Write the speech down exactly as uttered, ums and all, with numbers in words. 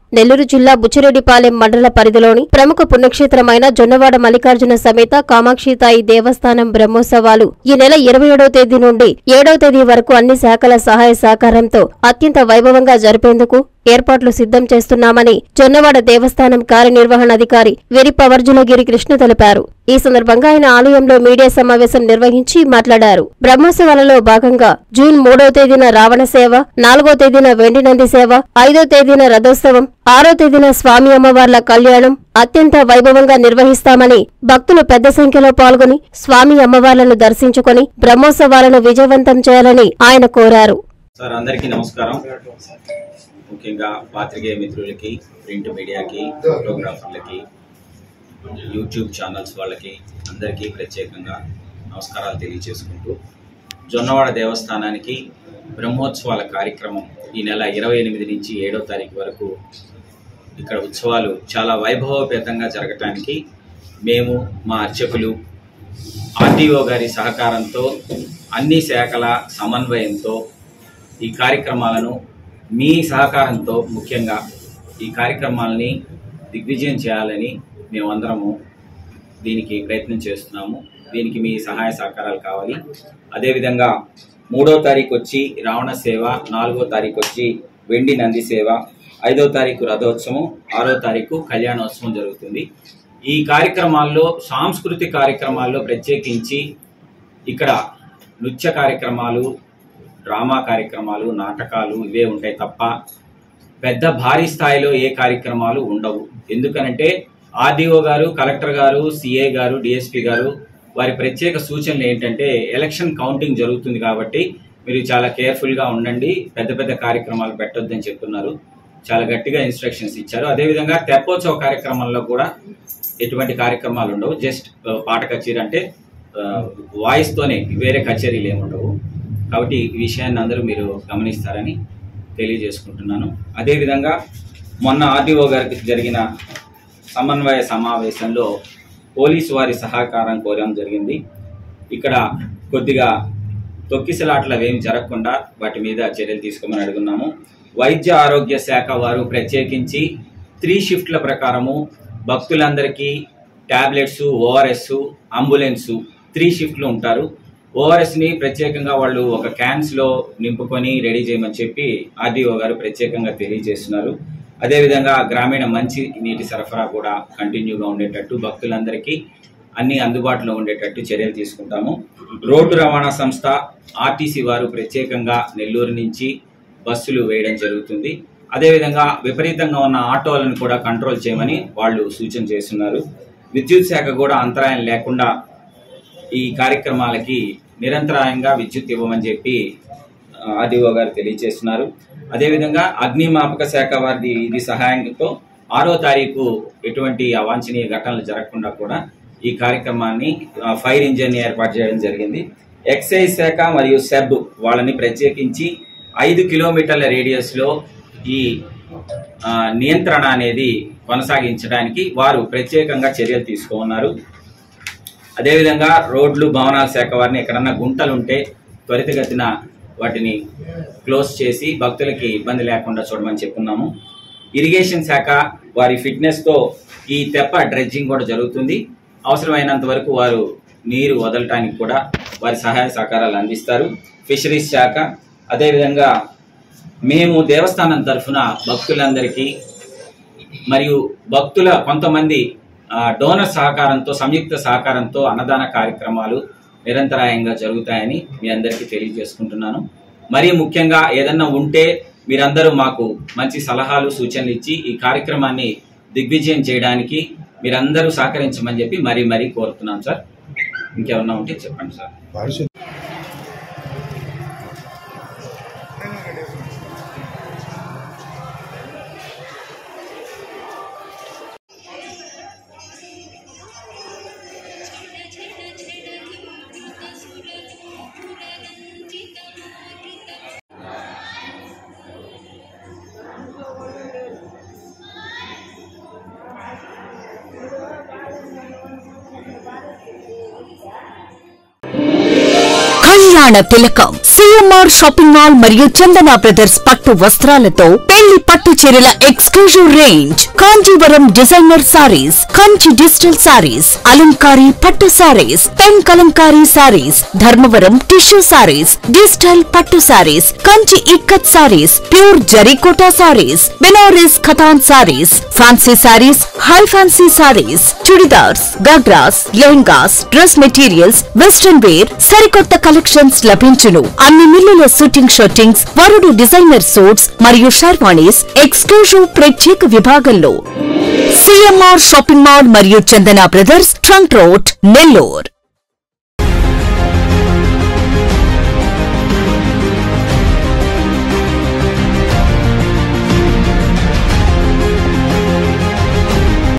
నెల్లూరు జిల్లా బుచ్చిరెడ్డిపాలెం మండల పరిధిలోని ప్రముఖ పుణ్యక్షేత్రమైన జొన్నవాడ మల్లికార్జున సమేత కామాక్షితాయి దేవస్థానం బ్రహ్మోత్సవాలు ఈ నెల ఇరవై ఏడవ తేదీ నుండి ఏడవ తేదీ వరకు అన్ని శాఖల సహాయ సహకారంతో అత్యంత వైభవంగా జరిపేందుకు ఏర్పాట్లు సిద్ధం చేస్తున్నామని జొన్నవాడ దేవస్థానం కార్యనిర్వహణాధికారి వెరి పవర్జులగిరి కృష్ణ తెలిపారు. ఈ సందర్భంగా ఆయన ఆలయంలో మీడియా సమావేశం నిర్వహించి మాట్లాడారు. బ్రహ్మోత్సవాలలో భాగంగా జూన్ మూడవ తేదీన రావణ సేవ, నాలుగో తేదీన వెండి నంది సేవ, ఐదో తేదీన రథోత్సవం, ఆరో తేదీన స్వామి అమ్మవార్ల కళ్యాణం అత్యంత వైభవంగా నిర్వహిస్తామని భక్తులు పెద్ద సంఖ్యలో పాల్గొని స్వామి అమ్మవార్లను దర్శించుకుని బ్రహ్మోత్సవాలను విజయవంతం చేయాలని ఆయన కోరారు. సార్ అందరికీ నమస్కారం. ముఖ్యంగా పాత్రికేయ మిత్రులకి, ప్రింట్ మీడియాకి, ఫోటోగ్రాఫర్లకి, యూట్యూబ్ ఛానల్స్ వాళ్ళకి అందరికీ ప్రత్యేకంగా నమస్కారాలు తెలియజేసుకుంటూ జొన్నవాడ దేవస్థానానికి బ్రహ్మోత్సవాల కార్యక్రమం ఈ నెల ఇరవై ఎనిమిది నుంచి ఏడో తారీఖు వరకు ఇక్కడ ఉత్సవాలు చాలా వైభవపేతంగా జరగటానికి మేము మా అర్చకులు ఆర్టీఓ గారి సహకారంతో అన్ని శాఖల సమన్వయంతో ఈ కార్యక్రమాలను మీ సహకారంతో ముఖ్యంగా ఈ కార్యక్రమాలని దిగ్విజయం చేయాలని మేమందరము దీనికి ప్రయత్నం చేస్తున్నాము. దీనికి మీ సహాయ సహకారాలు కావాలి. అదేవిధంగా మూడో తారీఖు వచ్చి రావణ సేవ, నాలుగో తారీఖు వచ్చి వెండి నంది సేవ, ఐదో తారీఖు రథోత్సవం, ఆరో తారీఖు కళ్యాణోత్సవం జరుగుతుంది. ఈ కార్యక్రమాల్లో సాంస్కృతిక కార్యక్రమాల్లో ప్రత్యేకించి ఇక్కడ నృత్య కార్యక్రమాలు, డ్రామా కార్యక్రమాలు, నాటకాలు ఇవే ఉంటాయి తప్ప పెద్ద భారీ స్థాయిలో ఏ కార్యక్రమాలు ఉండవు. ఎందుకనంటే ఆర్డీఓ గారు, కలెక్టర్ గారు, సిఏ గారు, డిఎస్పీ గారు వారి ప్రత్యేక సూచనలు ఏంటంటే ఎలక్షన్ కౌంటింగ్ జరుగుతుంది కాబట్టి మీరు చాలా కేర్ఫుల్గా ఉండండి, పెద్ద పెద్ద కార్యక్రమాలు పెట్టొద్దని చెప్తున్నారు. చాలా గట్టిగా ఇన్స్ట్రక్షన్స్ ఇచ్చారు. అదేవిధంగా తెప్పోత్సవ కార్యక్రమంలో కూడా ఎటువంటి కార్యక్రమాలు ఉండవు. జస్ట్ పాట కచేరీ అంటే వాయిస్తోనే, వేరే కచేరీలు ఏమి ఉండవు. కాబట్టి ఈ విషయాన్ని అందరూ మీరు గమనిస్తారని తెలియజేసుకుంటున్నాను. అదేవిధంగా మొన్న ఆర్డీఓ గారికి జరిగిన సమన్వయ సమావేశంలో పోలీసు వారి సహకారం కోరడం జరిగింది. ఇక్కడ కొద్దిగా తొక్కిసలాట్లు అవేమి జరగకుండా వాటి మీద చర్యలు తీసుకోమని అడుగున్నాము. వైద్య ఆరోగ్య శాఖ వారు ప్రత్యేకించి త్రీ షిఫ్ట్ల ప్రకారము భక్తులందరికీ ట్యాబ్లెట్స్, ఓఆర్ఎస్, అంబులెన్సు త్రీ షిఫ్ట్లు ఉంటారు. ఓఆర్ఎస్ని ప్రత్యేకంగా వాళ్ళు ఒక క్యాన్స్లో నింపుకొని రెడీ చేయమని చెప్పి ఆర్డీఓ గారు ప్రత్యేకంగా తెలియజేస్తున్నారు. అదేవిధంగా గ్రామీణ మంచి నీటి సరఫరా కూడా కంటిన్యూగా ఉండేటట్టు భక్తులందరికీ అన్ని అందుబాటులో ఉండేటట్టు చర్యలు తీసుకుంటాము. రోడ్డు రవాణా సంస్థ ఆర్టీసీ వారు ప్రత్యేకంగా నెల్లూరు నుంచి బస్సులు వేయడం జరుగుతుంది. అదేవిధంగా విపరీతంగా ఉన్న ఆటోలను కూడా కంట్రోల్ చేయమని వాళ్ళు సూచన చేస్తున్నారు. విద్యుత్ శాఖ కూడా అంతరాయం లేకుండా ఈ కార్యక్రమాలకి నిరంతరాయంగా విద్యుత్ ఇవ్వమని చెప్పి ఆర్డీఓ గారు తెలియజేస్తున్నారు. అదేవిధంగా అగ్నిమాపక శాఖ వారి ఇది సహాయంతో ఆరో తారీఖు ఎటువంటి అవాంఛనీయ ఘటనలు జరగకుండా కూడా ఈ కార్యక్రమాన్ని ఫైర్ ఇంజిన్ ఏర్పాటు చేయడం జరిగింది. ఎక్సైజ్ శాఖ మరియు సెబ్ వాళ్ళని ప్రత్యేకించి ఐదు కిలోమీటర్ల రేడియస్లో ఈ నియంత్రణ అనేది కొనసాగించడానికి వారు ప్రత్యేకంగా చర్యలు తీసుకున్నారు. అదేవిధంగా రోడ్లు, భవనాల శాఖ వారిని ఎక్కడన్నా గుంటలు ఉంటే త్వరితగతిన వాటిని క్లోజ్ చేసి భక్తులకి ఇబ్బంది లేకుండా చూడమని చెప్పున్నాము. ఇరిగేషన్ శాఖ వారి ఫిట్నెస్తో ఈ తెప్ప డ్రెడ్జింగ్ కూడా జరుగుతుంది. అవసరమైనంత వరకు వారు నీరు వదలటానికి కూడా వారి సహాయ సహకారాలు అందిస్తారు. ఫిషరీస్ శాఖ అదేవిధంగా మేము దేవస్థానం తరఫున భక్తులందరికీ మరియు భక్తుల కొంతమంది డోనర్ సహకారంతో, సంయుక్త సహకారంతో అన్నదాన కార్యక్రమాలు నిరంతరాయంగా జరుగుతాయని మీ అందరికీ తెలియజేసుకుంటున్నాను. మరీ ముఖ్యంగా ఏదన్నా ఉంటే మీరందరూ మాకు మంచి సలహాలు, సూచనలు ఇచ్చి ఈ కార్యక్రమాన్ని దిగ్విజయం చేయడానికి మీరందరూ సహకరించమని చెప్పి మరీ మరీ కోరుతున్నాం సార్. ఇంకేమన్నా ఉంటే చెప్పండి సార్. కళ్యాణ తిలకం సిఎంఆర్ షాపింగ్ మాల్ మరియు చందన బ్రదర్స్ పట్టు వస్త్రాలతో పెళ్లి పట్టు చీరల exclusive range, Kanjeevaram designer saris, Kanchi digital saris, అలంకారీ పట్టు saris, pen kalamkari saris, Dharmavaram tissue saris, digital పట్టు సారీస్, కంచి ఇక్కత్ సారీస్, ప్యూర్ జరీకోటా saris, Banaras Katan saris, fancy saris, high fancy saris, churidars, ghagras, lehengas, dress materials, western wear, సరికొత్త కలెక్షన్స్ లభించును. అన్ని మిల్లుల షూటింగ్ షర్టింగ్స్, వరుడు డిజైనర్ సూట్స్ మరియు షర్వాణీస్ ఎక్స్క్లూజివ్ ప్రత్యేక విభాగంలో. సిఎంఆర్ షాపింగ్ మాల్ మరియు Chandana brothers, trunk road, Nellore.